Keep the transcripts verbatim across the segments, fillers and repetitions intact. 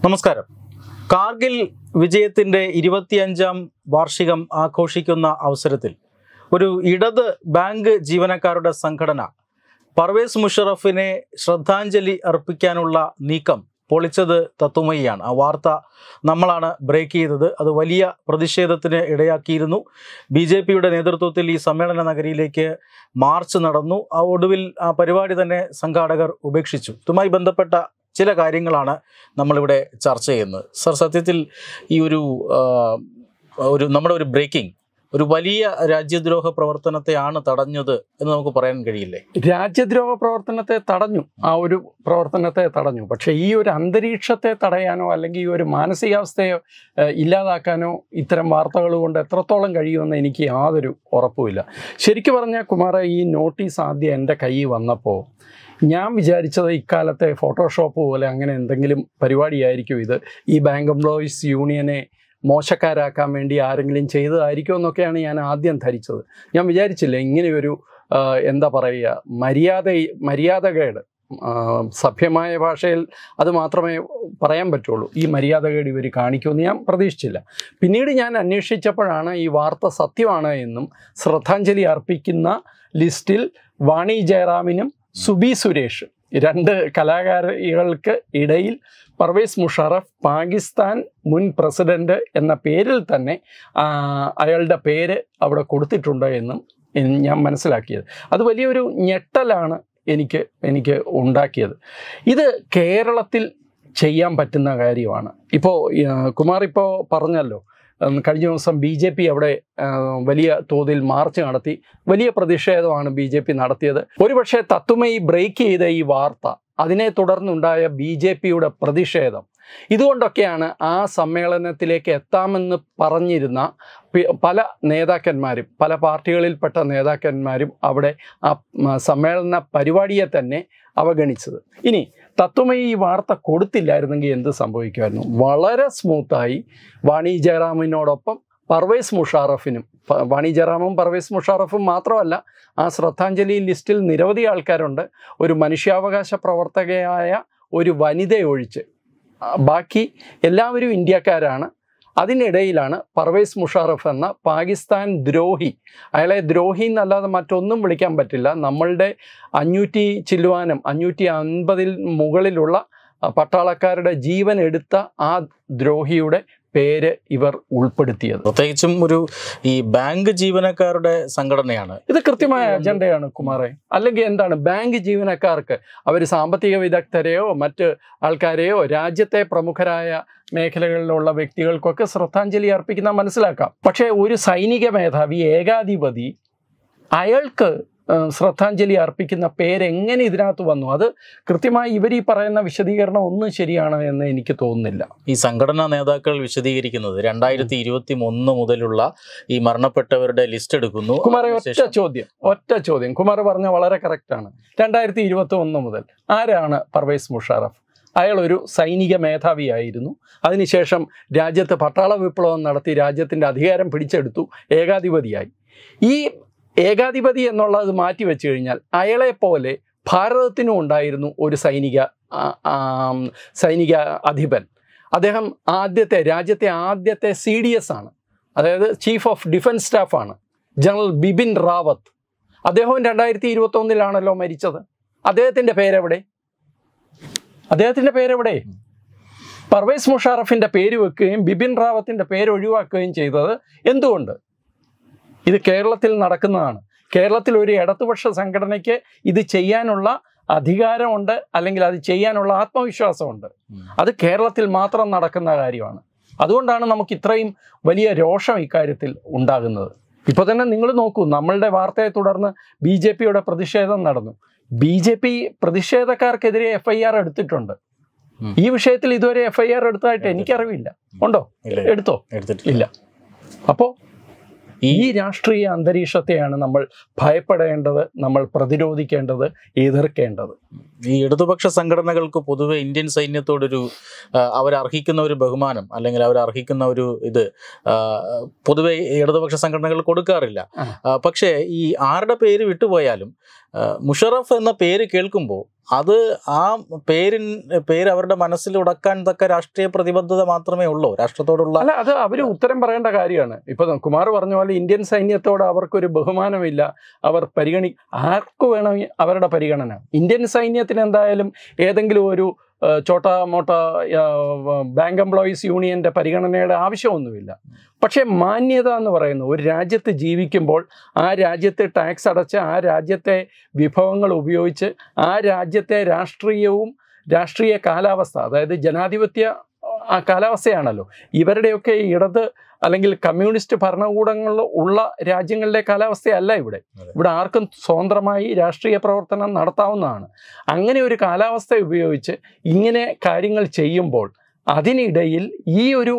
നമസ്കാരം. കാർഗിൽ വിജയത്തിൻ്റെ ഇരുപത്തിയഞ്ചാം വാർഷികം ആഘോഷിക്കുന്ന അവസരത്തിൽ ഒരു ഇടത് ബാങ്ക് ജീവനക്കാരുടെ സംഘടന പർവേസ് മുഷറഫിനെ ശ്രദ്ധാഞ്ജലി അർപ്പിക്കാനുള്ള നീക്കം പൊളിച്ചത് തത്തുമയിയാണ്. ആ വാർത്ത നമ്മളാണ് ബ്രേക്ക് ചെയ്തത്. അത് വലിയ പ്രതിഷേധത്തിന് ഇടയാക്കിയിരുന്നു. ബി ജെ പിയുടെ നേതൃത്വത്തിൽ ഈ സമ്മേളന നഗരിയിലേക്ക് മാർച്ച് നടന്നു. ആ ഒടുവിൽ ആ പരിപാടി തന്നെ സംഘാടകർ ഉപേക്ഷിച്ചു. ഇതുമായി ബന്ധപ്പെട്ട ചില കാര്യങ്ങളാണ് നമ്മളിവിടെ ചർച്ച ചെയ്യുന്നത്. സർ, സത്യത്തിൽ ഈ ഒരു ഒരു നമ്മുടെ ഒരു ബ്രേക്കിംഗ് ഒരു വലിയ രാജ്യദ്രോഹ പ്രവർത്തനത്തെയാണ് തടഞ്ഞത് എന്ന് നമുക്ക് പറയാൻ കഴിയില്ലേ? രാജ്യദ്രോഹ പ്രവർത്തനത്തെ തടഞ്ഞു, ആ ഒരു പ്രവർത്തനത്തെ തടഞ്ഞു. പക്ഷേ ഈ ഒരു അന്തരീക്ഷത്തെ തടയാനോ അല്ലെങ്കിൽ ഈ ഒരു മാനസികാവസ്ഥയോ ഇല്ലാതാക്കാനോ ഇത്തരം വാർത്തകൾ കൊണ്ട് എത്രത്തോളം കഴിയുമെന്ന് എനിക്ക് യാതൊരു ഉറപ്പുമില്ല. ശരിക്കും പറഞ്ഞാൽ കുമാര, ഈ നോട്ടീസ് ആദ്യം എൻ്റെ കയ്യിൽ വന്നപ്പോൾ ഞാൻ വിചാരിച്ചത് ഇക്കാലത്തെ ഫോട്ടോഷോപ്പ് പോലെ അങ്ങനെ എന്തെങ്കിലും പരിപാടിയായിരിക്കും ഇത്. ഈ ബാങ്ക് എംപ്ലോയീസ് യൂണിയനെ മോശക്കാരാക്കാൻ വേണ്ടി ആരെങ്കിലും ചെയ്തതായിരിക്കും എന്നൊക്കെയാണ് ഞാൻ ആദ്യം ധരിച്ചത്. ഞാൻ വിചാരിച്ചില്ല ഇങ്ങനെയൊരു എന്താ പറയുക മര്യാദ മര്യാദകേട്, സഭ്യമായ ഭാഷയിൽ അത് മാത്രമേ പറയാൻ പറ്റുള്ളൂ, ഈ മര്യാദകേട് ഇവർ കാണിക്കുമെന്ന് ഞാൻ പ്രതീക്ഷിച്ചില്ല. പിന്നീട് ഞാൻ അന്വേഷിച്ചപ്പോഴാണ് ഈ വാർത്ത സത്യമാണ് എന്നും ശ്രദ്ധാഞ്ജലി അർപ്പിക്കുന്ന ലിസ്റ്റിൽ വാണി ജയറാമിനും സുബി സുരേഷ്, രണ്ട് കലാകാരികൾക്ക് ഇടയിൽ പർവേസ് മുഷറഫ് പാകിസ്ഥാൻ മുൻ പ്രസിഡന്റ് എന്ന പേരിൽ തന്നെ അയാളുടെ പേര് അവിടെ കൊടുത്തിട്ടുണ്ട് എന്നും ഞാൻ മനസ്സിലാക്കിയത്. അത് വലിയൊരു ഞെട്ടലാണ് എനിക്ക് എനിക്ക് ഉണ്ടാക്കിയത്. ഇത് കേരളത്തിൽ ചെയ്യാൻ പറ്റുന്ന കാര്യമാണ്. ഇപ്പോൾ കുമാർ ഇപ്പോൾ പറഞ്ഞല്ലോ, കഴിഞ്ഞ ദിവസം ബി ജെ പി അവിടെ വലിയ തോതിൽ മാർച്ച് നടത്തി. വലിയ പ്രതിഷേധമാണ് ബി ജെ പി നടത്തിയത്. ഒരുപക്ഷെ തത്തുമയി ബ്രേക്ക് ചെയ്ത ഈ വാർത്ത, അതിനെ തുടർന്നുണ്ടായ ബി ജെ പിയുടെ പ്രതിഷേധം, ഇതുകൊണ്ടൊക്കെയാണ് ആ സമ്മേളനത്തിലേക്ക് എത്താമെന്ന് പറഞ്ഞിരുന്ന പല നേതാക്കന്മാരും, പല പാർട്ടികളിൽപ്പെട്ട നേതാക്കന്മാരും അവിടെ ആ സമ്മേളന പരിപാടിയെ തന്നെ അവഗണിച്ചത്. ഇനി തത്വമയി ഈ വാർത്ത കൊടുത്തില്ലായിരുന്നെങ്കിൽ എന്ത് സംഭവിക്കുമായിരുന്നു? വളരെ സ്മൂത്തായി വാണി ജയറാമിനോടൊപ്പം പർവേസ് മുഷറഫിനും, വാണി ജയറാമും പർവേസ് മുഷറഫും മാത്രമല്ല, ആ ശ്രദ്ധാഞ്ജലി ലിസ്റ്റിൽ നിരവധി ആൾക്കാരുണ്ട്. ഒരു മനുഷ്യാവകാശ പ്രവർത്തകയായ ഒരു വനിതയൊഴിച്ച് ബാക്കി എല്ലാവരും ഇന്ത്യക്കാരാണ്. അതിനിടയിലാണ് പർവേസ് മുഷറഫ് എന്ന പാകിസ്ഥാൻ ദ്രോഹി, അയാളെ ദ്രോഹി എന്നല്ലാതെ മറ്റൊന്നും വിളിക്കാൻ പറ്റില്ല, നമ്മളുടെ അഞ്ഞൂറ്റി ചില്ലുവാനം അഞ്ഞൂറ്റി അൻപതിൽ മുകളിലുള്ള പട്ടാളക്കാരുടെ ജീവൻ എടുത്ത ആ ദ്രോഹിയുടെ പേര് ഇവർ ഉൾപ്പെടുത്തിയത്. പ്രത്യേകിച്ചും ഒരു ഈ ബാങ്ക് ജീവനക്കാരുടെ സംഘടനയാണ്. ഇത് കൃത്യമായ അജണ്ടയാണ് കുമാറെ. അല്ലെങ്കിൽ എന്താണ്, ബാങ്ക് ജീവനക്കാർക്ക് അവർ സാമ്പത്തിക വിദഗ്ധരെയോ മറ്റ് ആൾക്കാരെയോ രാജ്യത്തെ പ്രമുഖരായ മേഖലകളിലുള്ള വ്യക്തികൾക്കൊക്കെ ശ്രദ്ധാഞ്ജലി അർപ്പിക്കുന്ന മനസ്സിലാക്കാം. പക്ഷേ ഒരു സൈനിക മേധാവി, ഏകാധിപതി, അയാൾക്ക് ശ്രദ്ധാഞ്ജലി അർപ്പിക്കുന്ന പേരെങ്ങനെ ഇതിനകത്ത് വന്നു? അത് കൃത്യമായി ഇവർ ഈ പറയുന്ന വിശദീകരണം ഒന്നും ശരിയാണ് എന്ന് എനിക്ക് തോന്നുന്നില്ല. ഈ സംഘടനാ നേതാക്കൾ വിശദീകരിക്കുന്നത് രണ്ടായിരത്തി ഇരുപത്തി ഒന്ന് മുതലുള്ള ഈ മരണപ്പെട്ടവരുടെ ലിസ്റ്റ് എടുക്കുന്നു. കുമാർ, ഒറ്റ ചോദ്യം ഒറ്റ ചോദ്യം കുമാർ പറഞ്ഞ വളരെ കറക്റ്റാണ്. രണ്ടായിരത്തി ഇരുപത്തി ഒന്ന് മുതൽ ആരാണ് പർവേസ് മുഷറഫ്? അയാളൊരു സൈനിക മേധാവിയായിരുന്നു. അതിനുശേഷം രാജ്യത്ത് പട്ടാള വിപ്ലവം നടത്തി രാജ്യത്തിൻ്റെ അധികാരം പിടിച്ചെടുത്തു, ഏകാധിപതിയായി. ഈ ഏകാധിപതി എന്നുള്ളത് മാറ്റി വെച്ച് കഴിഞ്ഞാൽ അയാളെപ്പോലെ ഭാരതത്തിനും ഉണ്ടായിരുന്നു ഒരു സൈനിക സൈനിക അധിപൻ. അദ്ദേഹം ആദ്യത്തെ രാജ്യത്തെ ആദ്യത്തെ സി ഡി എസ് ആണ്, അതായത് ചീഫ് ഓഫ് ഡിഫൻസ് സ്റ്റാഫാണ്, ജനറൽ ബിപിൻ റാവത്ത്. അദ്ദേഹവും രണ്ടായിരത്തി ഇരുപത്തി ഒന്നിലാണല്ലോ മരിച്ചത്. അദ്ദേഹത്തിൻ്റെ പേരെവിടെ? അദ്ദേഹത്തിൻ്റെ പേരെവിടെ? പർവേസ് മുഷറഫിൻ്റെ പേര് വെക്കുകയും ബിപിൻ റാവത്തിൻ്റെ പേര് ഒഴിവാക്കുകയും ചെയ്തത് എന്തുകൊണ്ട്? ഇത് കേരളത്തിൽ നടക്കുന്നതാണ്. കേരളത്തിൽ ഒരു ഇടതുപക്ഷ സംഘടനയ്ക്ക് ഇത് ചെയ്യാനുള്ള അധികാരമുണ്ട്, അല്ലെങ്കിൽ അത് ചെയ്യാനുള്ള ആത്മവിശ്വാസമുണ്ട്. അത് കേരളത്തിൽ മാത്രം നടക്കുന്ന കാര്യമാണ്. അതുകൊണ്ടാണ് നമുക്ക് ഇത്രയും വലിയ രോഷം ഇക്കാര്യത്തിൽ ഉണ്ടാകുന്നത്. ഇപ്പോൾ തന്നെ നിങ്ങൾ നോക്കൂ, നമ്മളുടെ വാർത്തയെ തുടർന്ന് ബി ജെ പിയുടെ പ്രതിഷേധം നടന്നു. ബി ജെ പി പ്രതിഷേധക്കാർക്കെതിരെ എഫ് ഐ ആർ എടുത്തിട്ടുണ്ട്. ഈ വിഷയത്തിൽ ഇതുവരെ എഫ് ഐ ആർ എടുത്തതായിട്ട് എനിക്കറിവില്ല. ഉണ്ടോ? എടുത്തോ? എടുത്തിട്ടില്ല. അപ്പോൾ ഈ രാഷ്ട്രീയ അന്തരീക്ഷത്തെയാണ് നമ്മൾ ഭയപ്പെടേണ്ടത്, നമ്മൾ പ്രതിരോധിക്കേണ്ടത്, എതിർക്കേണ്ടത്. ഈ ഇടതുപക്ഷ സംഘടനകൾക്ക് പൊതുവെ ഇന്ത്യൻ സൈന്യത്തോടൊരു അവരർഹിക്കുന്ന ഒരു ബഹുമാനം, അല്ലെങ്കിൽ അവരർഹിക്കുന്ന ഒരു ഇത് പൊതുവെ ഇടതുപക്ഷ സംഘടനകൾ കൊടുക്കാറില്ല. പക്ഷേ ഈ ആരുടെ പേര് വിട്ടുപോയാലും മുഷറഫ് എന്ന പേര് കേൾക്കുമ്പോൾ അത് ആ പേരിൻ പേര് അവരുടെ മനസ്സിൽ ഉടക്കാൻ തക്ക രാഷ്ട്രീയ പ്രതിബദ്ധത മാത്രമേ ഉള്ളൂ രാഷ്ട്രത്തോടുള്ള? അല്ല, അത് അവർ ഉത്തരം പറയേണ്ട കാര്യമാണ്. ഇപ്പൊ കുമാർ പറഞ്ഞ പോലെ ഇന്ത്യൻ സൈന്യത്തോട് അവർക്കൊരു ബഹുമാനമില്ല, അവർ പരിഗണി ആർക്ക് വേണം അവരുടെ പരിഗണന? ഇന്ത്യൻ സൈന്യത്തിന് എന്തായാലും ഏതെങ്കിലും ഒരു ചോട്ടാ മോട്ട ബാങ്ക് എംപ്ലോയീസ് യൂണിയൻ്റെ പരിഗണനയുടെ ആവശ്യമൊന്നുമില്ല. പക്ഷേ മാന്യത എന്ന് പറയുന്നത് ഒരു രാജ്യത്ത് ജീവിക്കുമ്പോൾ ആ രാജ്യത്തെ ടാക്സ് അടച്ച് ആ രാജ്യത്തെ വിഭവങ്ങൾ ഉപയോഗിച്ച് ആ രാജ്യത്തെ രാഷ്ട്രീയവും രാഷ്ട്രീയ കാലാവസ്ഥ, അതായത് ജനാധിപത്യ ആ കാലാവസ്ഥയാണല്ലോ ഇവരുടെയൊക്കെ ഇടത് അല്ലെങ്കിൽ കമ്മ്യൂണിസ്റ്റ് ഭരണകൂടങ്ങൾ ഉള്ള രാജ്യങ്ങളിലെ കാലാവസ്ഥയല്ല ഇവിടെ. ഇവിടെ ആർക്കും സ്വതന്ത്രമായി രാഷ്ട്രീയ പ്രവർത്തനം നടത്താവുന്നതാണ്. അങ്ങനെ ഒരു കാലാവസ്ഥ ഉപയോഗിച്ച് ഇങ്ങനെ കാര്യങ്ങൾ ചെയ്യുമ്പോൾ അതിനിടയിൽ ഈ ഒരു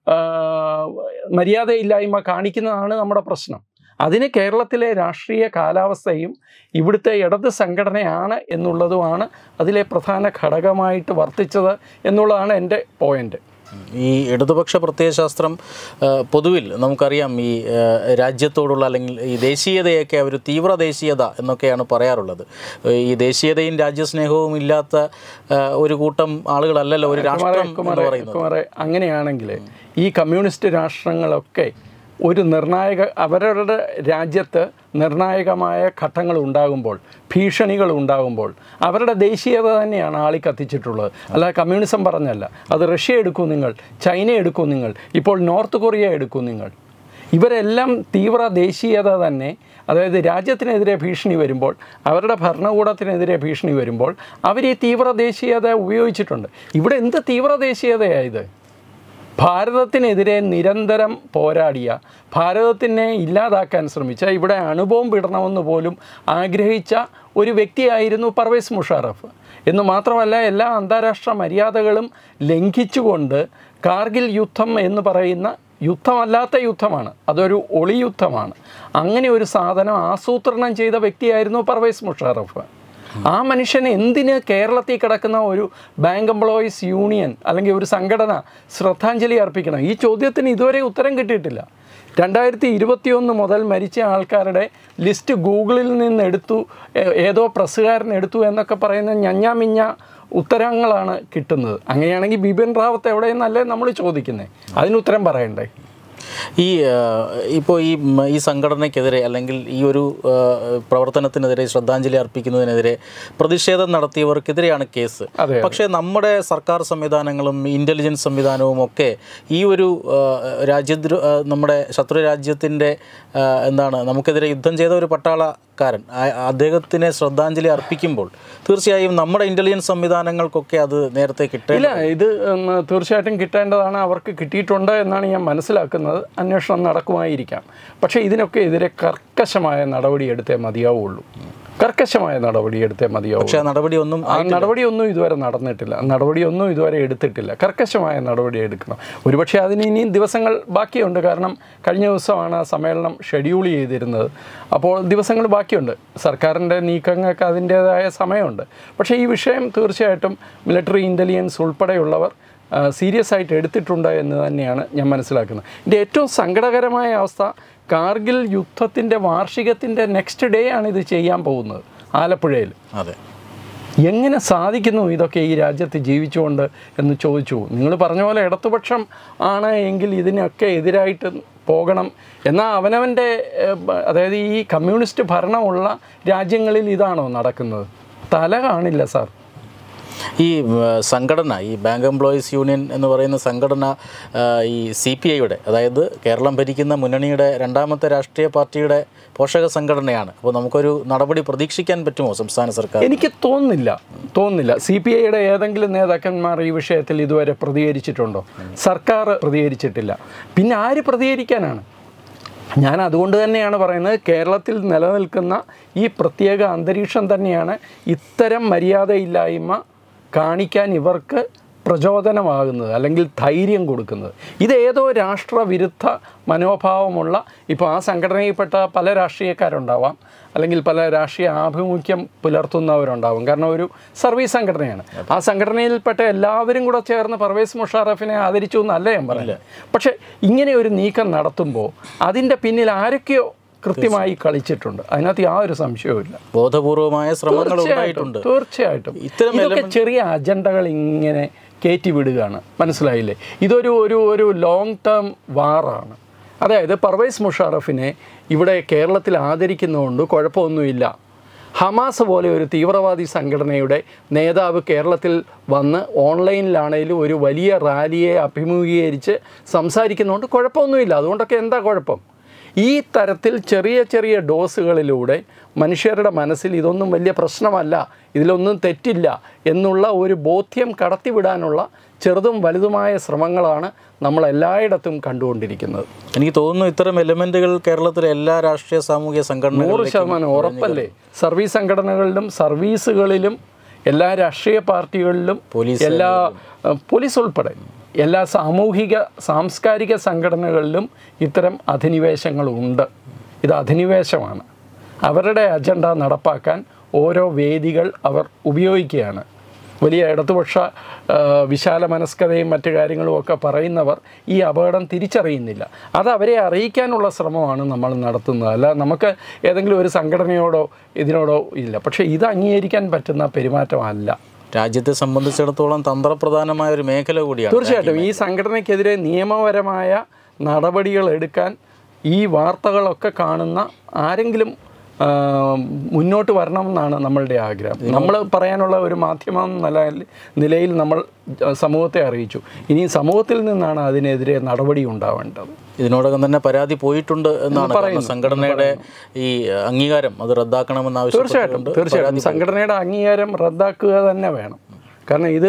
മര്യാദയില്ലായ്മ കാണിക്കുന്നതാണ് നമ്മുടെ പ്രശ്നം. അതിന് കേരളത്തിലെ രാഷ്ട്രീയ കാലാവസ്ഥയും ഇവിടുത്തെ ഇടത് സംഘടനയാണ് എന്നുള്ളതുമാണ് അതിലെ പ്രധാന ഘടകമായിട്ട് വർത്തിച്ചത് എന്നുള്ളതാണ് എൻ്റെ പോയിന്റ്. ഈ ഇടതുപക്ഷ പ്രത്യയശാസ്ത്രം പൊതുവിൽ നമുക്കറിയാം ഈ രാജ്യത്തോടുള്ള അല്ലെങ്കിൽ ഈ ദേശീയതയൊക്കെ ഒരു തീവ്ര ദേശീയത എന്നൊക്കെയാണ് പറയാറുള്ളത്. ഈ ദേശീയതയും രാജ്യസ്നേഹവും ഇല്ലാത്ത ഒരു കൂട്ടം ആളുകളല്ലല്ലോ ഒരു രാഷ്ട്രം എന്ന് പറയുന്നത്. അങ്ങനെയാണെങ്കിൽ ഈ കമ്മ്യൂണിസ്റ്റ് രാഷ്ട്രങ്ങളൊക്കെ ഒരു നിർണായക അവരുടെ രാജ്യത്ത് നിർണായകമായ ഘട്ടങ്ങൾ ഉണ്ടാകുമ്പോൾ, ഭീഷണികൾ ഉണ്ടാകുമ്പോൾ അവരുടെ ദേശീയത തന്നെയാണ് ആളി കത്തിച്ചിട്ടുള്ളത്. അല്ലാതെ കമ്മ്യൂണിസം പറഞ്ഞല്ല. അത് റഷ്യ എടുക്കൂ നിങ്ങൾ, ചൈന എടുക്കൂ നിങ്ങൾ, ഇപ്പോൾ നോർത്ത് കൊറിയ എടുക്കൂ നിങ്ങൾ. ഇവരെല്ലാം തീവ്ര ദേശീയത തന്നെ, അതായത് രാജ്യത്തിനെതിരെ ഭീഷണി വരുമ്പോൾ, അവരുടെ ഭരണകൂടത്തിനെതിരെ ഭീഷണി വരുമ്പോൾ അവർ ഈ തീവ്ര ദേശീയത ഉപയോഗിച്ചിട്ടുണ്ട്. ഇവിടെ എന്ത് തീവ്ര ദേശീയതയായത്? ഭാരതത്തിനെതിരെ നിരന്തരം പോരാടിയ, ഭാരതത്തിനെ ഇല്ലാതാക്കാൻ ശ്രമിച്ച, ഇവിടെ അണുബോംബ് ഇടണമെന്ന് പോലും ആഗ്രഹിച്ച ഒരു വ്യക്തിയായിരുന്നു പർവേസ് മുഷാറഫ്. എന്ന് മാത്രമല്ല എല്ലാ അന്താരാഷ്ട്ര മര്യാദകളും ലംഘിച്ചുകൊണ്ട് കാർഗിൽ യുദ്ധം എന്ന് പറയുന്ന യുദ്ധമല്ലാത്ത യുദ്ധമാണ്, അതൊരു ഒളി യുദ്ധമാണ്, അങ്ങനെ ഒരു സാധനം ആസൂത്രണം ചെയ്ത വ്യക്തിയായിരുന്നു പർവേസ് മുഷാറഫ്. ആ മനുഷ്യന് എന്തിന് കേരളത്തിൽ കിടക്കുന്ന ഒരു ബാങ്ക് എംപ്ലോയീസ് യൂണിയൻ അല്ലെങ്കിൽ ഒരു സംഘടന ശ്രദ്ധാഞ്ജലി അർപ്പിക്കണം? ഈ ചോദ്യത്തിന് ഇതുവരെ ഉത്തരം കിട്ടിയിട്ടില്ല. രണ്ടായിരത്തി ഇരുപത്തിയൊന്ന് മുതൽ മരിച്ച ആൾക്കാരുടെ ലിസ്റ്റ് ഗൂഗിളിൽ നിന്ന് എടുത്തു, ഏതോ പ്രസ്സുകാരൻ എടുത്തു എന്നൊക്കെ പറയുന്ന ഞഞ്ഞാമിഞ്ഞ ഉത്തരങ്ങളാണ് കിട്ടുന്നത്. അങ്ങനെയാണെങ്കിൽ ബിപിൻ റാവത്ത് എവിടെയെന്നല്ലേ നമ്മൾ ചോദിക്കുന്നത്? അതിന് ഉത്തരം പറയണ്ടേ? ഈ ഇപ്പോൾ ഈ ഈ സംഘടനയ്ക്കെതിരെ അല്ലെങ്കിൽ ഈ ഒരു പ്രവർത്തനത്തിനെതിരെ ശ്രദ്ധാഞ്ജലി അർപ്പിക്കുന്നതിനെതിരെ പ്രതിഷേധം നടത്തിയവർക്കെതിരെയാണ് കേസ്. പക്ഷേ നമ്മുടെ സർക്കാർ സംവിധാനങ്ങളും ഇൻ്റലിജൻസ് സംവിധാനവും ഒക്കെ ഈ ഒരു രാജ്യദ്രോ നമ്മുടെ ശത്രു രാജ്യത്തിൻ്റെ എന്താണ് നമുക്കെതിരെ യുദ്ധം ചെയ്ത ഒരു പട്ടാളക്കാരൻ അദ്ദേഹത്തിനെ ശ്രദ്ധാഞ്ജലി അർപ്പിക്കുമ്പോൾ തീർച്ചയായും നമ്മുടെ ഇൻ്റലിജൻസ് സംവിധാനങ്ങൾക്കൊക്കെ അത് നേരത്തെ കിട്ടില്ല. ഇത് തീർച്ചയായിട്ടും കിട്ടേണ്ടതാണ്. അവർക്ക് കിട്ടിയിട്ടുണ്ട് എന്നാണ് ഞാൻ മനസ്സിലാക്കുന്നത്. അന്വേഷണം നടക്കുമായിരിക്കാം. പക്ഷേ ഇതിനൊക്കെ എതിരെ കർക്കശമായ നടപടിയെടുത്തേ മതിയാവുള്ളൂ. കർക്കശമായ നടപടിയെടുത്തേ മതിയാവും. പക്ഷേ നടപടിയൊന്നും ആ നടപടിയൊന്നും ഇതുവരെ നടന്നിട്ടില്ല. നടപടിയൊന്നും ഇതുവരെ എടുത്തിട്ടില്ല. കർക്കശമായ നടപടി എടുക്കണം. ഒരുപക്ഷെ അതിന് ഇനിയും ദിവസങ്ങൾ ബാക്കിയുണ്ട്. കാരണം കഴിഞ്ഞ ദിവസമാണ് ആ സമ്മേളനം ഷെഡ്യൂൾ ചെയ്തിരുന്നത്. അപ്പോൾ ദിവസങ്ങൾ ബാക്കിയുണ്ട്. സർക്കാരിൻ്റെ നീക്കങ്ങൾക്ക് അതിൻ്റേതായ സമയമുണ്ട്. പക്ഷേ ഈ വിഷയം തീർച്ചയായിട്ടും മിലിറ്ററി ഇൻ്റലിജൻസ് ഉൾപ്പെടെയുള്ളവർ സീരിയസ് ആയിട്ട് എടുത്തിട്ടുണ്ട് എന്ന് തന്നെയാണ് ഞാൻ മനസ്സിലാക്കുന്നത്. ഇതിൻ്റെ ഏറ്റവും സങ്കടകരമായ അവസ്ഥ, കാർഗിൽ യുദ്ധത്തിൻ്റെ വാർഷികത്തിൻ്റെ നെക്സ്റ്റ് ഡേ ആണ് ഇത് ചെയ്യാൻ പോകുന്നത് ആലപ്പുഴയിൽ. അതെ, എങ്ങനെ സാധിക്കുന്നു ഇതൊക്കെ ഈ രാജ്യത്ത് ജീവിച്ചുകൊണ്ട് എന്ന് ചോദിച്ചു. നിങ്ങൾ പറഞ്ഞ പോലെ ഇടതുപക്ഷം ആണ് എങ്കിൽ ഇതിനൊക്കെ എതിരായിട്ട് പോകണം. എന്നാൽ അവനവൻ്റെ അതായത് ഈ കമ്മ്യൂണിസ്റ്റ് ഭരണമുള്ള രാജ്യങ്ങളിൽ ഇതാണോ നടക്കുന്നത്? തല കാണില്ല സാർ. ഈ സംഘടന, ഈ ബാങ്ക് എംപ്ലോയീസ് യൂണിയൻ എന്ന് പറയുന്ന സംഘടന ഈ സി പി ഐയുടെ, അതായത് കേരളം ഭരിക്കുന്ന മുന്നണിയുടെ രണ്ടാമത്തെ രാഷ്ട്രീയ പാർട്ടിയുടെ പോഷക സംഘടനയാണ്. അപ്പോൾ നമുക്കൊരു നടപടി പ്രതീക്ഷിക്കാൻ പറ്റുമോ സംസ്ഥാന സർക്കാർ? എനിക്ക് തോന്നുന്നില്ല തോന്നുന്നില്ല സി പി ഐയുടെ ഏതെങ്കിലും നേതാക്കന്മാർ ഈ വിഷയത്തിൽ ഇതുവരെ പ്രതികരിച്ചിട്ടുണ്ടോ? സർക്കാർ പ്രതികരിച്ചിട്ടില്ല. പിന്നെ ആര് പ്രതികരിക്കാനാണ്? ഞാൻ അതുകൊണ്ട് തന്നെയാണ് പറയുന്നത്, കേരളത്തിൽ നിലനിൽക്കുന്ന ഈ പ്രത്യേക അന്തരീക്ഷം തന്നെയാണ് ഇത്തരം മര്യാദയില്ലായ്മ കാണിക്കാൻ ഇവർക്ക് പ്രചോദനമാകുന്നത് അല്ലെങ്കിൽ ധൈര്യം കൊടുക്കുന്നത്. ഇതേതോ രാഷ്ട്രവിരുദ്ധ മനോഭാവമുള്ള, ഇപ്പോൾ ആ സംഘടനയിൽപ്പെട്ട പല രാഷ്ട്രീയക്കാരുണ്ടാവാം, അല്ലെങ്കിൽ പല രാഷ്ട്രീയ ആഭിമുഖ്യം പുലർത്തുന്നവരുണ്ടാവും. കാരണം ഒരു സർവീസ് സംഘടനയാണ്. ആ സംഘടനയിൽപ്പെട്ട എല്ലാവരും കൂടെ ചേർന്ന് പർവേസ് മുഷാറഫിനെ ആദരിച്ചു എന്നല്ല ഞാൻ പറഞ്ഞത്. പക്ഷേ ഇങ്ങനെ ഒരു നീക്കം നടത്തുമ്പോൾ അതിൻ്റെ പിന്നിൽ ആരൊക്കെയോ കൃത്യമായി കളിച്ചിട്ടുണ്ട്. അതിനകത്ത് യാതൊരു സംശയവുമില്ല. ബോധപൂർവമായ ശ്രമങ്ങൾ ഉണ്ടായിട്ടുണ്ട്. തീർച്ചയായിട്ടും ഇതൊക്കെ ചെറിയ അജണ്ടകൾ ഇങ്ങനെ കയറ്റി വിടുകയാണ്. മനസ്സിലായില്ലേ? ഇതൊരു ഒരു ഒരു ലോങ് ടേം വാറാണ്. അതായത് പർവേസ് മുഷാറഫിനെ ഇവിടെ കേരളത്തിൽ ആദരിക്കുന്നതുകൊണ്ട് കുഴപ്പമൊന്നുമില്ല. ഹമാസ് പോലെ ഒരു തീവ്രവാദി സംഘടനയുടെ നേതാവ് കേരളത്തിൽ വന്ന് ഓൺലൈനിലാണേലും ഒരു വലിയ റാലിയെ അഭിമുഖീകരിച്ച് സംസാരിക്കുന്നതുകൊണ്ട് കുഴപ്പമൊന്നുമില്ല. അതുകൊണ്ടൊക്കെ എന്താ കുഴപ്പം? ഈ തരത്തിൽ ചെറിയ ചെറിയ ഡോസുകളിലൂടെ മനുഷ്യരുടെ മനസ്സിൽ ഇതൊന്നും വലിയ പ്രശ്നമല്ല, ഇതിലൊന്നും തെറ്റില്ല എന്നുള്ള ഒരു ബോധ്യം കടത്തിവിടാനുള്ള ചെറുതും വലുതുമായ ശ്രമങ്ങളാണ് നമ്മൾ എല്ലായിടത്തും കണ്ടുകൊണ്ടിരിക്കുന്നത്. എനിക്ക് തോന്നുന്നു ഇത്തരം എലിമെന്റുകൾ കേരളത്തിലെ എല്ലാ രാഷ്ട്രീയ സാമൂഹിക സംഘടനകളും നൂറ് ശതമാനം ഉറപ്പല്ലേ. സർവീസ് സംഘടനകളിലും സർവീസുകളിലും എല്ലാ രാഷ്ട്രീയ പാർട്ടികളിലും എല്ലാ പോലീസ് ഉൾപ്പെടെ എല്ലാ സാമൂഹിക സാംസ്കാരിക സംഘടനകളിലും ഇത്തരം അധിനിവേശങ്ങളുണ്ട്. ഇത് അധിനിവേശമാണ്. അവരുടെ അജണ്ട നടപ്പാക്കാൻ ഓരോ വേദികൾ അവർ ഉപയോഗിക്കുകയാണ്. വലിയ ഇടതുപക്ഷ വിശാല മനസ്കതയും മറ്റു കാര്യങ്ങളും ഒക്കെ പറയുന്നവർ ഈ അപകടം തിരിച്ചറിയുന്നില്ല. അത് അവരെ അറിയിക്കാനുള്ള ശ്രമമാണ് നമ്മൾ നടത്തുന്നത്. അല്ല നമുക്ക് ഏതെങ്കിലും ഒരു സംഘടനയോടോ ഇതിനോടോ ഇല്ല. പക്ഷേ ഇത് അംഗീകരിക്കാൻ പറ്റുന്ന പെരുമാറ്റമല്ല. രാജ്യത്തെ സംബന്ധിച്ചിടത്തോളം തന്ത്രപ്രധാനമായ ഒരു മേഖല കൂടിയാണ്. തീർച്ചയായിട്ടും ഈ സംഘടനയ്ക്കെതിരെ നിയമപരമായ നടപടികൾ എടുക്കാൻ ഈ വാർത്തകളൊക്കെ കാണുന്ന ആരെങ്കിലും മുന്നോട്ട് വരണമെന്നാണ് നമ്മളുടെ ആഗ്രഹം. നമ്മൾ പറയാനുള്ള ഒരു മാധ്യമം നില നിലയിൽ നമ്മൾ സമൂഹത്തെ അറിയിച്ചു. ഇനി സമൂഹത്തിൽ നിന്നാണ് അതിനെതിരെ നടപടി ഉണ്ടാവേണ്ടത്. ഇതിനോടകം തന്നെ പരാതി പോയിട്ടുണ്ട് എന്നാണ് പറയുന്നത്. സംഘടനയുടെ ഈ അംഗീകാരം അത് റദ്ദാക്കണമെന്ന് ആവശ്യം. തീർച്ചയായിട്ടും തീർച്ചയായിട്ടും സംഘടനയുടെ അംഗീകാരം റദ്ദാക്കുക തന്നെ വേണം. കാരണം ഇത്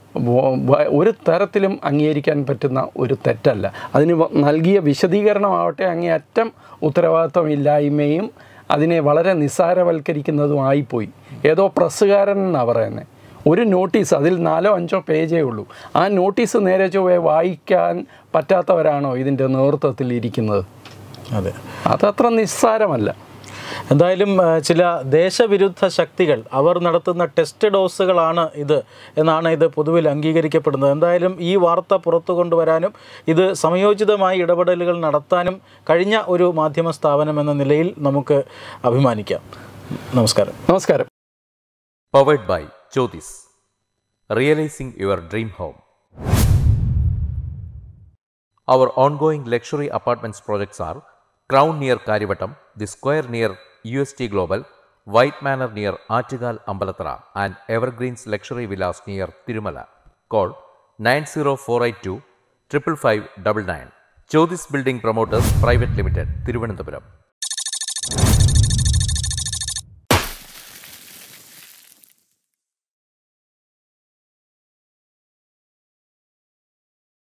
ഒരു തരത്തിലും അംഗീകരിക്കാൻ പറ്റുന്ന ഒരു തെറ്റല്ല. അതിന് നൽകിയ വിശദീകരണമാവട്ടെ അങ്ങേയറ്റം ഉത്തരവാദിത്വമില്ലായ്മയും അതിനെ വളരെ നിസ്സാരവൽക്കരിക്കുന്നതുമായിപ്പോയി. ഏതോ പ്രസ്സുകാരൻ എന്നാണ് പറയുന്നത്. ഒരു നോട്ടീസ്, അതിൽ നാലോ അഞ്ചോ പേജേ ഉള്ളൂ. ആ നോട്ടീസ് നേരെ ചൊവ്വേ വായിക്കാൻ പറ്റാത്തവരാണോ ഇതിൻ്റെ നേതൃത്വത്തിൽ ഇരിക്കുന്നത്? അതെ, അതത്ര നിസ്സാരമല്ല. എന്തായാലും ചില ദേശവിരുദ്ധ ശക്തികൾ അവർ നടത്തുന്ന ടെസ്റ്റ് ഡോസുകളാണ് ഇത് എന്നാണ് ഇത് പൊതുവിൽ അംഗീകരിക്കപ്പെടുന്നത്. എന്തായാലും ഈ വാർത്ത പുറത്തു കൊണ്ടുവരാനും ഇത് സമയോചിതമായി ഇടപെടലുകൾ നടത്താനും കഴിഞ്ഞ ഒരു മാധ്യമ സ്ഥാപനം എന്ന നിലയിൽ നമുക്ക് അഭിമാനിക്കാം. നമസ്കാരം. നമസ്കാരം. Powered by Jyothis, realising your dream home. Our ongoing luxury apartments projects are Crown near Karivattam, The Square near U S T Global, White Manor near Achigal Ambalathara, and Evergreens Luxury Villas near Tirumala. Call nine zero four eight two five five five nine nine. Jyothis Building Promoters Private Limited, Thiruvananthapuram.